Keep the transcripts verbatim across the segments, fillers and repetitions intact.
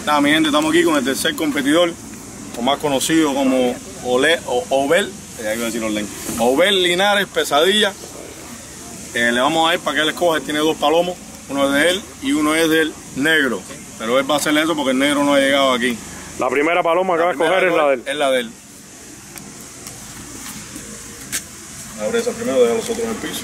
Nada, mi gente, estamos aquí con el tercer competidor, o más conocido como Ole, o, Obel, ya iba a decir Olen, Obel Linares Pesadilla. Eh, le vamos a ir para que él escoja. Él tiene dos palomos, uno es de él y uno es del negro. Pero él va a hacerle eso porque el negro no ha llegado aquí. La primera paloma que va a escoger es la de él. Es la de él. Abre esa primero, deja los otros en el piso.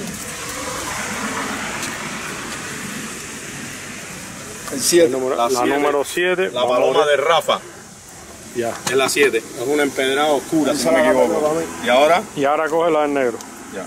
El siete. La, la número siete. La paloma de Rafa. Ya. Es la siete. Es una empedrada oscura, si no me equivoco. Y ahora. Y ahora coge la del negro. Ya.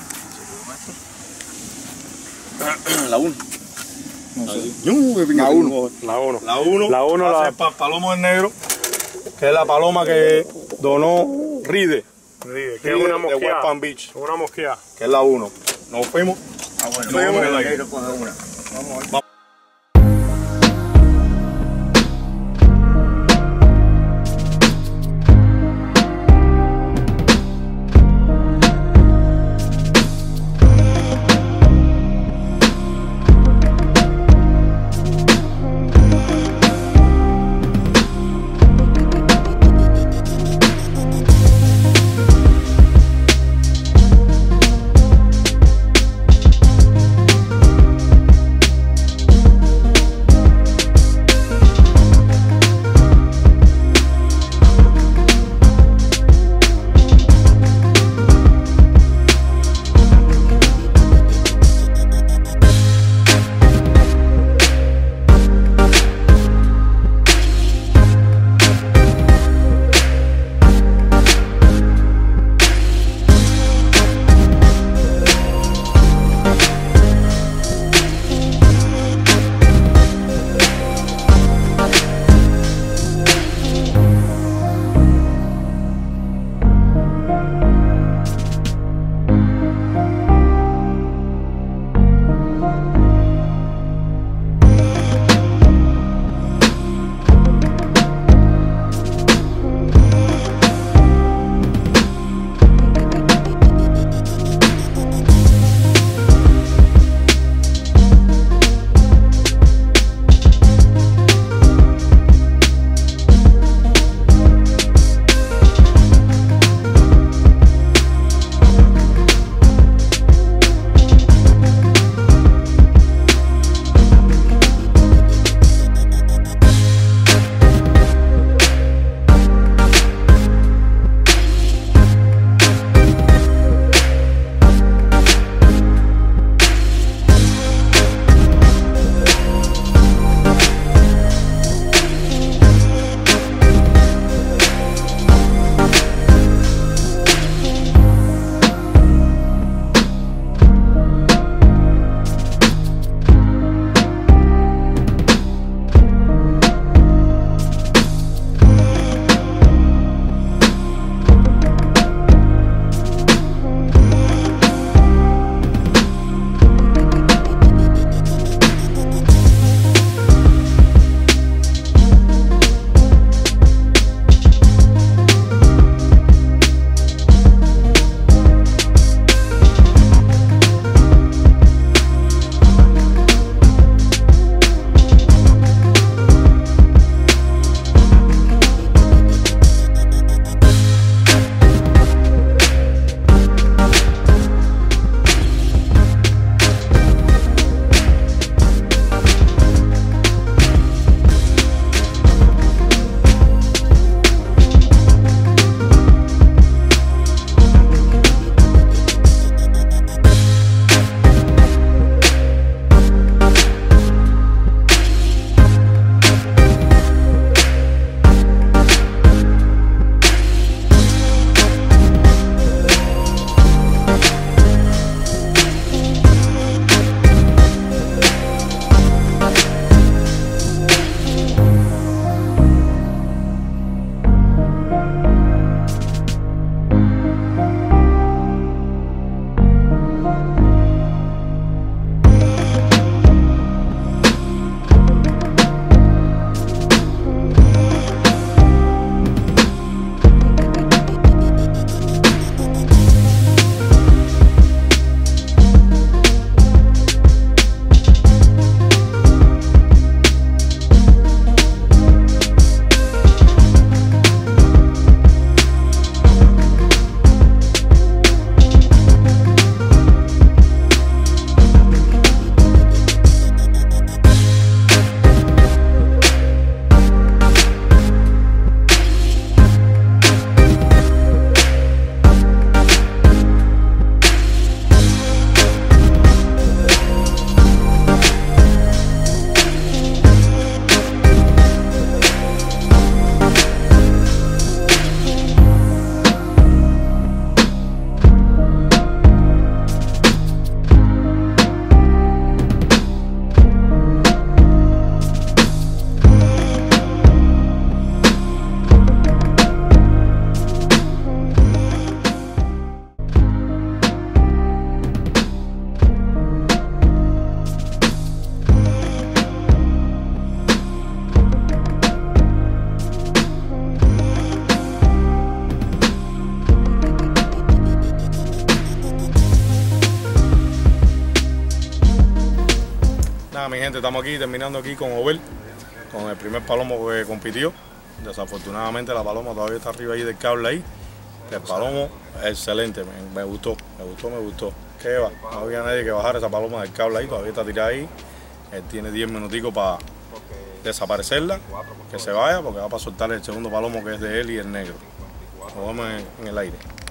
La uno. No sé. La uno. La uno. La uno. La uno. Va a La ser para palomo del negro, que es la paloma que donó Ride. Ride, que es una mosquea. De West Palm Beach. Una mosquea. Que es la uno. Nos fuimos. Ah, bueno. Nos vemos en la negro coge una. Vamos a ver. Nada, mi gente, estamos aquí terminando aquí con Obel, con el primer palomo que compitió. Desafortunadamente la paloma todavía está arriba ahí del cable ahí. El palomo, excelente, me, me gustó, me gustó, me gustó. ¿Qué va? No había nadie que bajara esa paloma del cable ahí, todavía está tirada ahí. Él tiene diez minuticos para desaparecerla, que se vaya, porque va para soltar el segundo palomo que es de él y el negro. Nos vemos en, en el aire.